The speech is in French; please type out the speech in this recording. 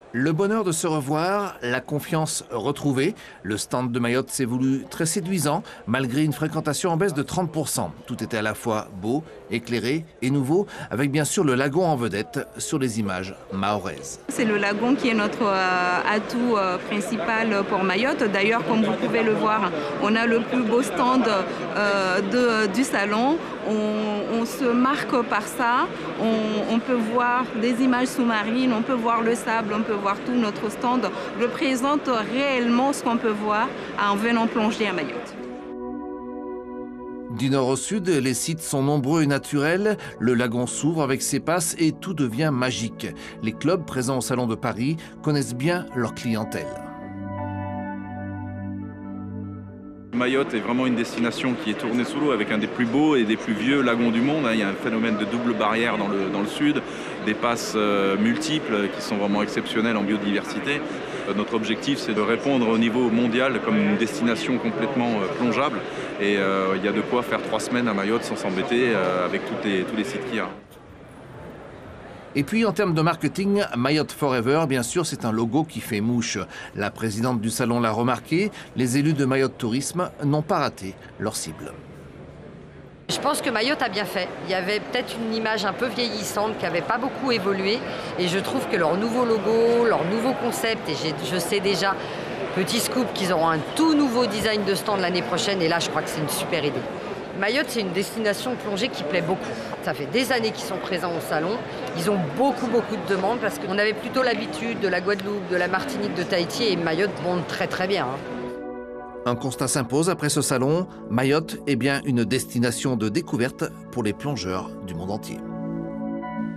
Le bonheur de se revoir, la confiance retrouvée. Le stand de Mayotte s'est voulu très séduisant, malgré une fréquentation en baisse de 30%. Tout était à la fois beau, éclairé et nouveau, avec bien sûr le lagon en vedette sur les images mahoraises. C'est le lagon qui est notre atout principal pour Mayotte. D'ailleurs, comme vous pouvez le voir, on a le plus beau stand du salon. On se marque par ça. On peut voir des images sous-marines, on peut voir le sable, on peut voir tout. Notre stand représente réellement ce qu'on peut voir en venant plonger à Mayotte. Du nord au sud, les sites sont nombreux et naturels. Le lagon s'ouvre avec ses passes et tout devient magique. Les clubs présents au Salon de Paris connaissent bien leur clientèle. Mayotte est vraiment une destination qui est tournée sous l'eau avec un des plus beaux et des plus vieux lagons du monde. Il y a un phénomène de double barrière dans le sud, des passes multiples qui sont vraiment exceptionnelles en biodiversité. Notre objectif, c'est de répondre au niveau mondial comme une destination complètement plongeable. Et il y a de quoi faire 3 semaines à Mayotte sans s'embêter avec tous les sites qu'il y a. Et puis en termes de marketing, Mayotte Forever, bien sûr, c'est un logo qui fait mouche. La présidente du salon l'a remarqué, les élus de Mayotte Tourisme n'ont pas raté leur cible. Je pense que Mayotte a bien fait. Il y avait peut-être une image un peu vieillissante qui n'avait pas beaucoup évolué. Et je trouve que leur nouveau logo, leur nouveau concept, et je sais déjà, petit scoop, qu'ils auront un tout nouveau design de stand l'année prochaine. Et là, je crois que c'est une super idée. Mayotte, c'est une destination plongée qui plaît beaucoup. Ça fait des années qu'ils sont présents au salon. Ils ont beaucoup de demandes parce qu'on avait plutôt l'habitude de la Guadeloupe, de la Martinique, de Tahiti et Mayotte monte très bien. Un constat s'impose après ce salon, Mayotte est bien une destination de découverte pour les plongeurs du monde entier.